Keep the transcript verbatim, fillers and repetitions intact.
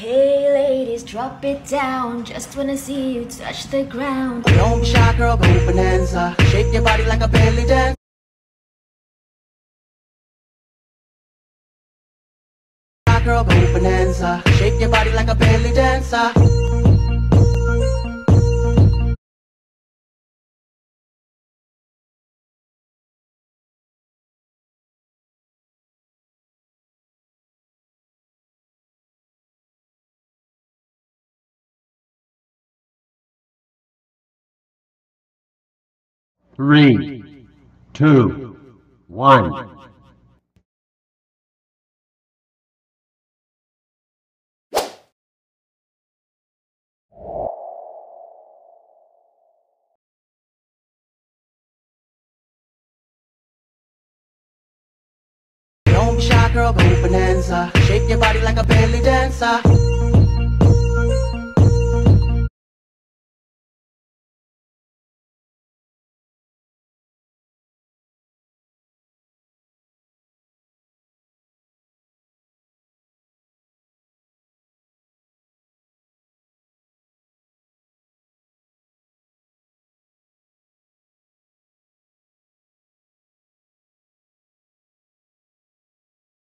Hey ladies, drop it down. Just wanna see you touch the ground. Don't be shy, girl, go bonanza. Shake your body like a belly dance. Shy, girl, go bonanza. Shake your body like a belly dancer. Three, two, one. Don't be shy, girl, go bonanza. Shake your body like a belly dancer.